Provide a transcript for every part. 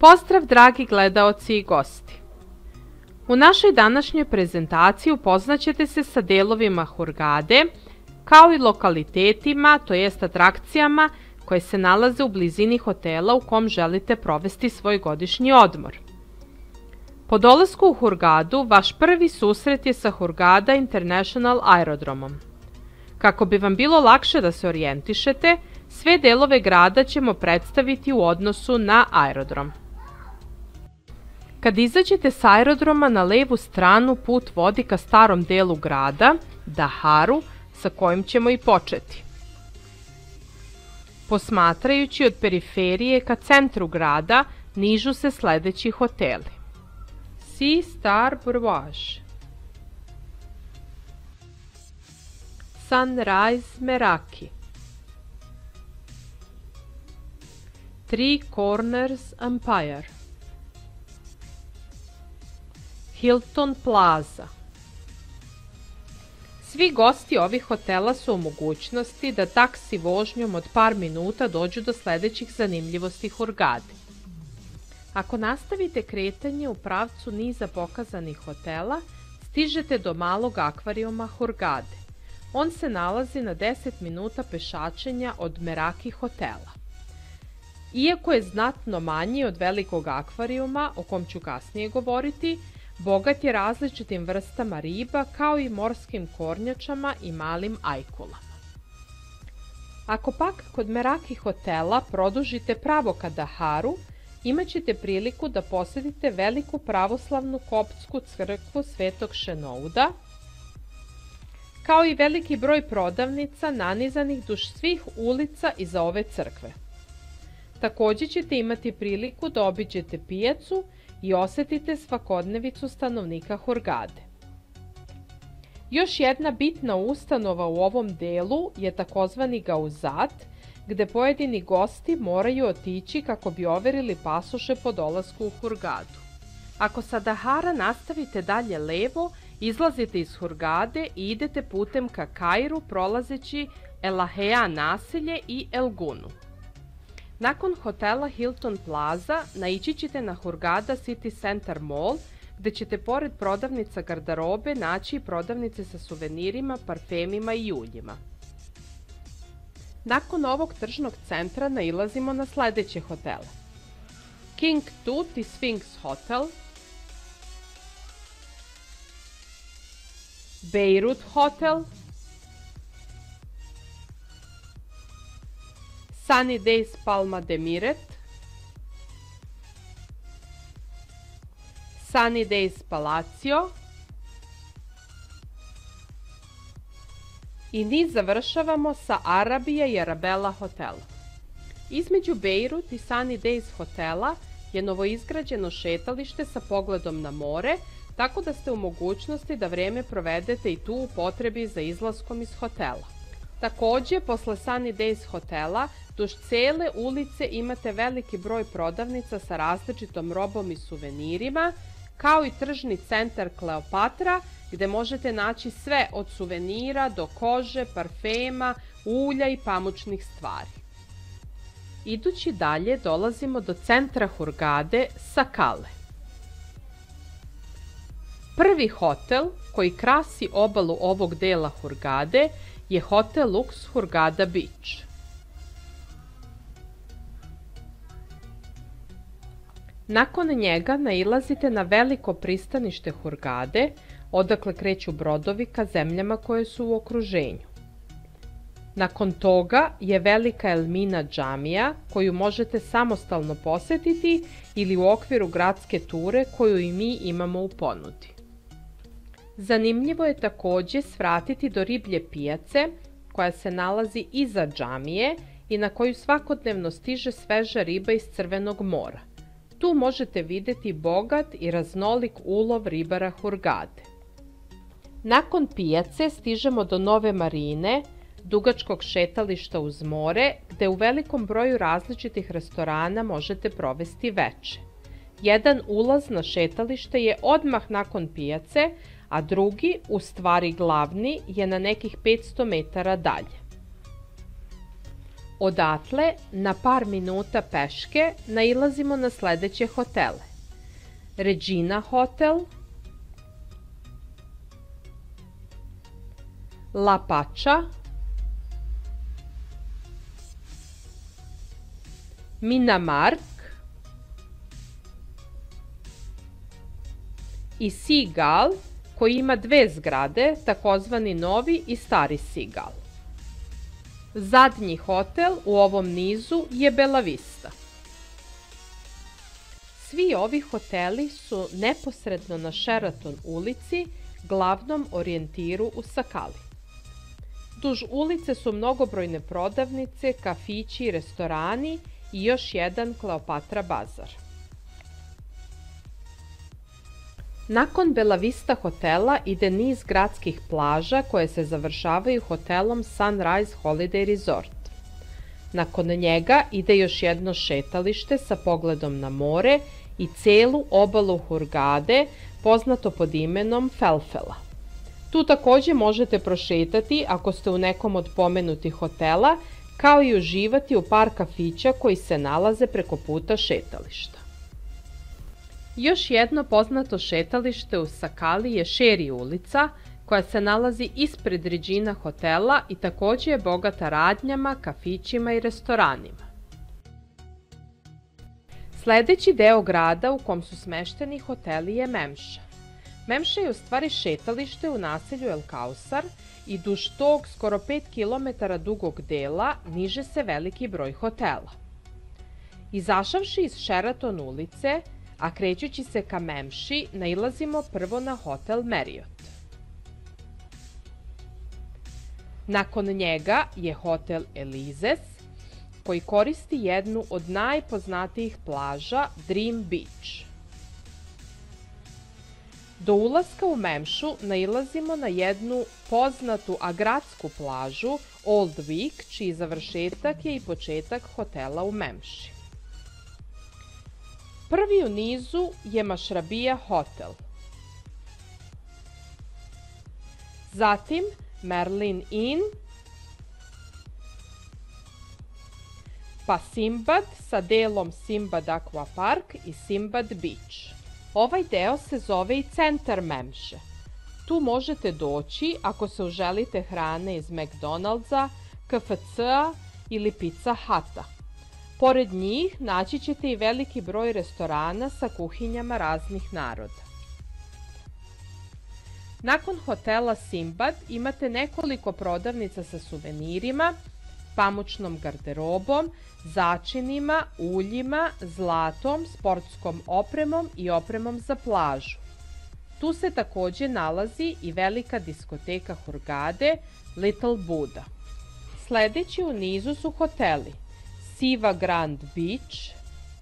Pozdrav dragi gledaoci i gosti! U našoj današnjoj prezentaciji upoznaćete se sa delovima Hurgade, kao i lokalitetima, to jest atrakcijama koje se nalaze u blizini hotela u kom želite provesti svoj godišnji odmor. Po dolasku u Hurgadu, vaš prvi susret je sa Hurgada International aerodromom. Kako bi vam bilo lakše da se orijentišete, sve delove grada ćemo predstaviti u odnosu na aerodrom. Kad izađete s aerodroma, na levu stranu put vodi ka starom delu grada, Daharu, sa kojim ćemo i početi. Posmatrajući od periferije ka centru grada, nižu se sledeći hoteli: Sea Star Burwash, Sunrise Meraki, Three Corners Empire, Hilton Plaza. Svi gosti ovih hotela su u mogućnosti da taksi vožnjom od par minuta dođu do sledećih zanimljivosti Hurgade. Ako nastavite kretanje u pravcu niza pokazanih hotela, stižete do malog akvarijuma Hurgade. On se nalazi na 10 minuta pešačenja od Meraki hotela. Iako je znatno manji od velikog akvarijuma, o kom ću kasnije govoriti, bogat je različitim vrstama riba kao i morskim kornjačama i malim ajkulama. Ako pak kod Meraki hotela produžite pravo ka Daharu, imaćete priliku da posetite veliku pravoslavnu koptsku crkvu Svetog Šenouda, kao i veliki broj prodavnica nanizanih duž svih ulica iza ove crkve. Takođe ćete imati priliku da obiđete pijacu i osetite svakodnevicu stanovnika Hurgade. Još jedna bitna ustanova u ovom delu je takozvani Gauzat, gde pojedini gosti moraju otići kako bi overili pasoše po dolasku u Hurgadu. Ako sa Dahara nastavite dalje levo, izlazite iz Hurgade i idete putem ka Kairu prolazeći El Ahea naselje i El Gunu. Nakon hotela Hilton Plaza naići ćete na Hurgada City Center Mall, gde ćete pored prodavnica garderobe naći i prodavnice sa suvenirima, parfemima i uljima. Nakon ovog tržnog centra nailazimo na sledeće hotele: King Tut i Sphinx Hotel, Beirut Hotel, Sunny Days Palma de Miret, Sunny Days Palacio i niz završavamo sa Arabija i Arabella hotela. Između Beirut i Sunny Days hotela je novoizgrađeno šetalište sa pogledom na more, tako da ste u mogućnosti da vreme provedete i tu u potrebi za izlaskom iz hotela. Takođe, posle Sunny Days hotela, duž cele ulice imate veliki broj prodavnica sa različitom robom i suvenirima, kao i tržni centar Kleopatra, gde možete naći sve od suvenira do kože, parfema, ulja i pamučnih stvari. Idući dalje dolazimo do centra Hurgade, Sakale. Prvi hotel koji krasi obalu ovog dela Hurgade je Hotel Lux Hurgada Beach. Nakon njega nailazite na veliko pristanište Hurgade, odakle kreću brodovi ka zemljama koje su u okruženju. Nakon toga je velika Elmina džamija, koju možete samostalno posetiti ili u okviru gradske ture koju i mi imamo u ponudi. Zanimljivo je takođe svratiti do riblje pijace, koja se nalazi iza džamije i na koju svakodnevno stiže sveža riba iz Crvenog mora. Tu možete videti bogat i raznolik ulov ribara Hurgade. Nakon pijace stižemo do nove marine, dugačkog šetališta uz more, gde u velikom broju različitih restorana možete provesti veče. Jedan ulaz na šetalište je odmah nakon pijace, a drugi, u stvari glavni, je na nekih 500 metara dalje. Odatle, na par minuta peške, nailazimo na sledeće hotele: Regina hotel, La Pacha, Minamark i Seagull, koji ima dve zgrade, takozvani novi i stari Seagull. Zadnji hotel u ovom nizu je Bella Vista. Svi ovi hoteli su neposredno na Sheraton ulici, glavnom orijentiru u Sakali. Duž ulice su mnogobrojne prodavnice, kafići i restorani i još jedan Kleopatra bazar. Nakon Bella Vista hotela ide niz gradskih plaža koje se završavaju hotelom Sunrise Holiday Resort. Nakon njega ide još jedno šetalište sa pogledom na more i celu obalu Hurgade, poznato pod imenom Felfela. Tu takođe možete prošetati ako ste u nekom od pomenutih hotela, kao i uživati u par kafića koji se nalaze preko puta šetališta. Još jedno poznato šetalište u Sakali je Sherry ulica, koja se nalazi ispred Regina hotela i takođe je bogata radnjama, kafićima i restoranima. Sledeći deo grada u kom su smešteni hoteli je Memša. Memša je u stvari šetalište u naselju El Kausar i duž tog skoro 5 km dugog dela niže se veliki broj hotela. Izašavši iz Sheraton ulice, a krećući se ka Memši, nailazimo prvo na hotel Marriott. Nakon njega je hotel Elizes, koji koristi jednu od najpoznatijih plaža, Dream Beach. Do ulaska u Memšu nailazimo na jednu poznatu a gradsku plažu, Old Vic, čiji završetak je i početak hotela u Memši. Prvi u nizu je Mašrabija hotel. Zatim Merlin Inn, pa Simbad sa delom Simbad Aqua Park i Simbad Beach. Ovaj deo se zove i centar Memše. Tu možete doći ako se uželite hrane iz McDonald'sa, KFC-a ili Pizza Hutta. Pored njih naći ćete i veliki broj restorana sa kuhinjama raznih naroda. Nakon hotela Simbad imate nekoliko prodavnica sa suvenirima, pamučnom garderobom, začinima, uljima, zlatom, sportskom opremom i opremom za plažu. Tu se takođe nalazi i velika diskoteka Hurgade, Little Buddha. Sledeći u nizu su hoteli Siva Grand Beach,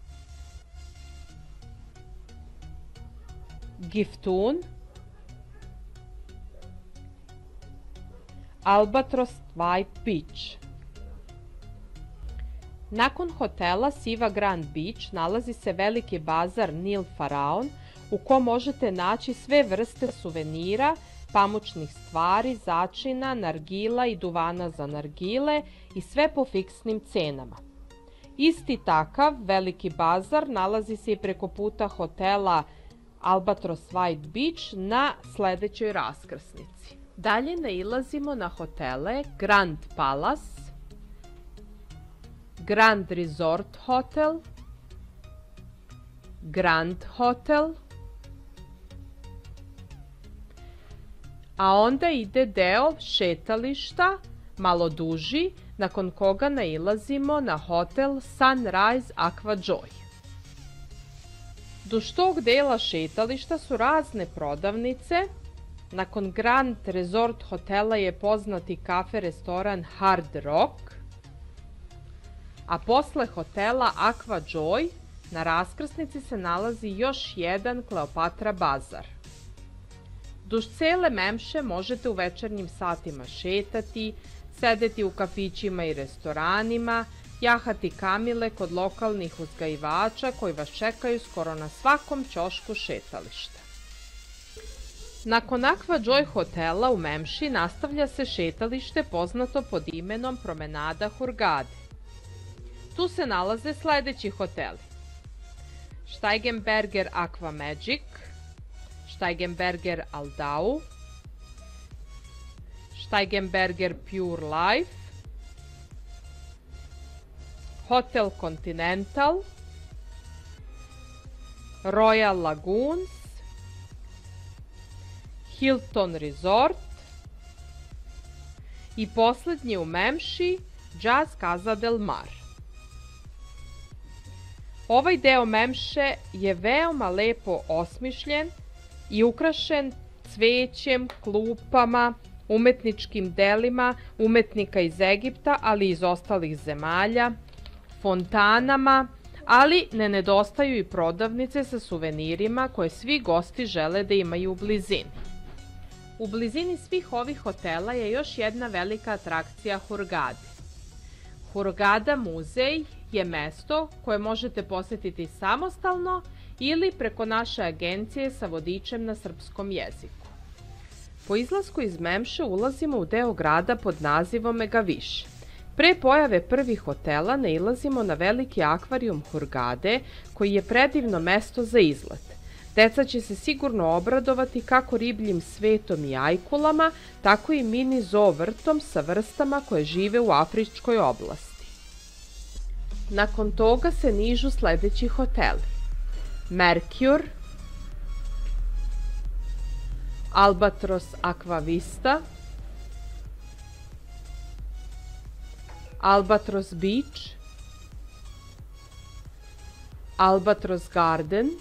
Giftoon, Albatross White Beach. Nakon hotela Siva Grand Beach nalazi se veliki bazar Nil Faraon, u kom možete naći sve vrste suvenira, pamučnih stvari, začina, nargila i duvana za nargile i sve po fiksnim cenama. Isti takav veliki bazar nalazi se i preko puta hotela Albatross White Beach na sledećoj raskrsnici. Dalje nailazimo na hotele Grand Palace, Grand Resort Hotel, Grand Hotel, a onda ide deo šetališta, malo duži, nakon koga nailazimo na hotel Sunrise Aqua Joy. Duž tog dela šetališta su razne prodavnice. Nakon Grand Resort hotela je poznati kafe-restoran Hard Rock, a posle hotela Aqua Joy na raskrsnici se nalazi još jedan Kleopatra bazar. Duž cele Memše možete u večernjim satima šetati, sedeti u kafićima i restoranima, jahati kamile kod lokalnih uzgajivača koji vas čekaju skoro na svakom ćošku šetališta. Nakon Aqua Joy hotela u Memši nastavlja se šetalište poznato pod imenom Promenada Hurgade. Tu se nalaze sledeći hoteli: Steigenberger Aqua Magic, Steigenberger Aldau, Steigenberger Pure Life, Hotel Continental, Royal Lagoons, Hilton Resort i poslednji u Memši, Jazz Casa del Mar. Ovaj deo Memše je veoma lepo osmišljen i ukrašen cvećem, klupama, umetničkim delima umetnika iz Egipta, ali i iz ostalih zemalja, fontanama, ali ne nedostaju i prodavnice sa suvenirima koje svi gosti žele da imaju u blizini. U blizini svih ovih hotela je još jedna velika atrakcija Hurgade. Hurgada muzej je mesto koje možete posetiti samostalno ili preko naše agencije sa vodičem na srpskom jeziku. Po izlasku iz Memše ulazimo u deo grada pod nazivom Megaviš. Pre pojave prvih hotela nailazimo na veliki akvarijum Hurgade, koji je predivno mesto za izlet. Deca će se sigurno obradovati kako ribljim svetom i ajkulama, tako i mini zoo vrtom sa vrstama koje žive u afričkoj oblasti. Nakon toga se nižu sledeći hoteli: Mercure, Albatros Aquavista, Albatros Beach, Albatros Garden,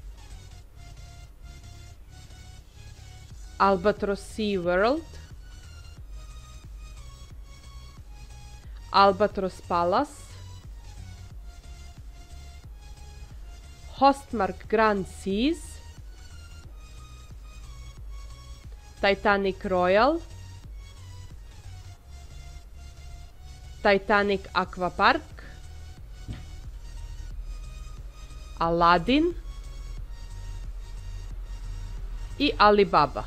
Albatros Sea World, Albatros Palace, Hostmark Grand Seas, Titanic Royal, Titanic Aquapark, Aladdin i Alibaba.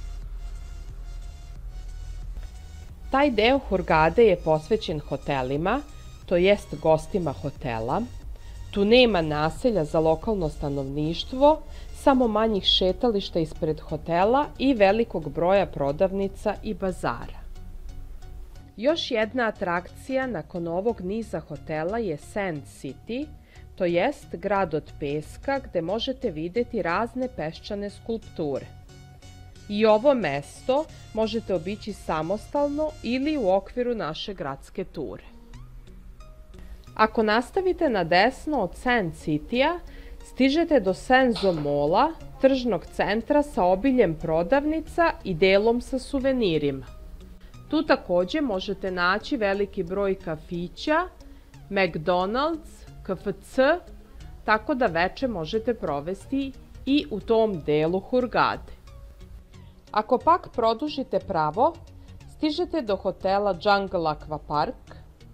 Taj deo Hurgade je posvećen hotelima, to jest gostima hotela. Tu nema naselja za lokalno stanovništvo, samo manjih šetališta ispred hotela i velikog broja prodavnica i bazara. Još jedna atrakcija nakon ovog niza hotela je Sand City, to jest grad od peska gde možete videti razne peščane skulpture. I ovo mesto možete obići samostalno ili u okviru naše gradske ture. Ako nastavite na desno od Sand City-a, stižete do Senzo Mola, tržnog centra sa obiljem prodavnica i delom sa suvenirima. Tu takođe možete naći veliki broj kafića, McDonald's, KFC, tako da veče možete provesti i u tom delu Hurgade. Ako pak produžite pravo, stižete do hotela Jungle Aqua Park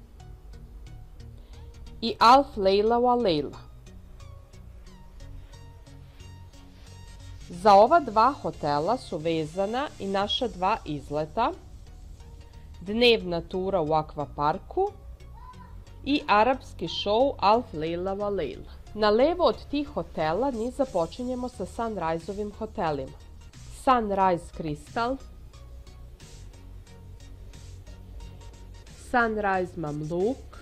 i Alf Leila wa Leila. Za ova dva hotela su vezana i naša dva izleta, dnevna tura u akvaparku i arapski šou Alf Leila wa Leila. Na levo od tih hotela mi započinjemo sa Sunrise-ovim hotelima: Sunrise Crystal, Sunrise Mamluk,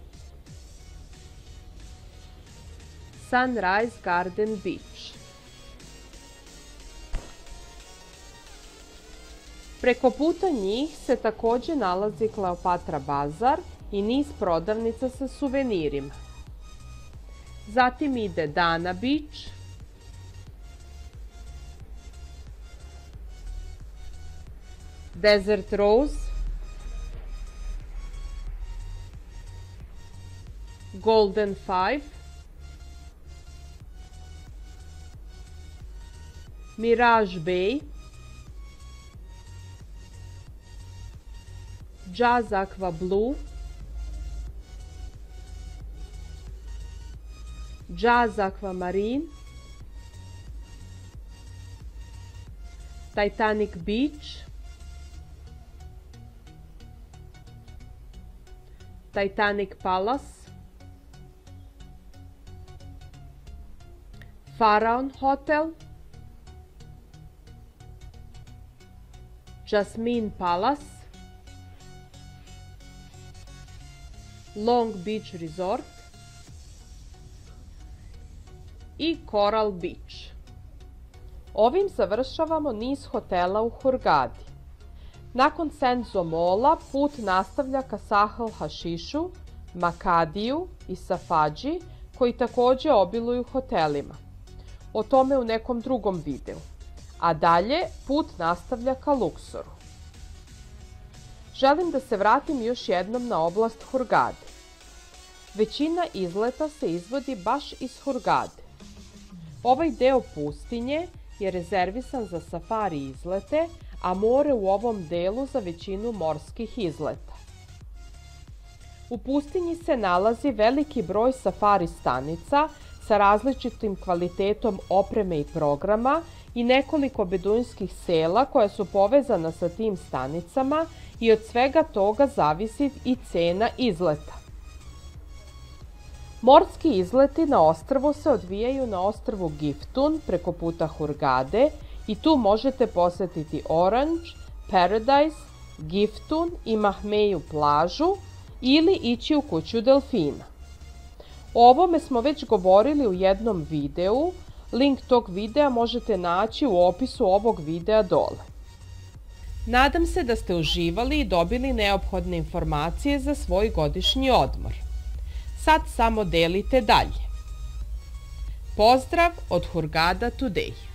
Sunrise Garden Beach. Preko puta njih se takođe nalazi Kleopatra bazar i niz prodavnica sa suvenirima. Zatim ide Dana Beach, Desert Rose, Golden Five, Mirage Bay, Jazz Aqua Blue, Jazz Aquamarine, Titanic Beach, Titanic Palace, Faraon Hotel, Jasmine Palace, Long Beach Resort i Coral Beach. Ovim završavamo niz hotela u Hurgadi. Nakon Senzo Mola put nastavlja ka Sahel Hašišu, Makadiju i Safadži, koji takođe obiluju hotelima. O tome u nekom drugom videu. A dalje put nastavlja ka Luksoru. Želim da se vratim još jednom na oblast Hurgade. Većina izleta se izvodi baš iz Hurgade. Ovaj deo pustinje je rezervisan za safari izlete, a more u ovom delu za većinu morskih izleta. U pustinji se nalazi veliki broj safari stanica sa različitim kvalitetom opreme i programa i nekoliko beduinskih sela koja su povezana sa tim stanicama i od svega toga zavisi i cena izleta. Morski izleti na ostrvo se odvijaju na ostrvu Giftun preko puta Hurgade i tu možete posetiti Orange, Paradise, Giftun i Mahmeju plažu ili ići u kuću delfina. O ovome smo već govorili u jednom videu, link tog videa možete naći u opisu ovog videa dole. Nadam se da ste uživali i dobili neophodne informacije za svoj godišnji odmor. Sad samo delite dalje. Pozdrav od Hurgada Today!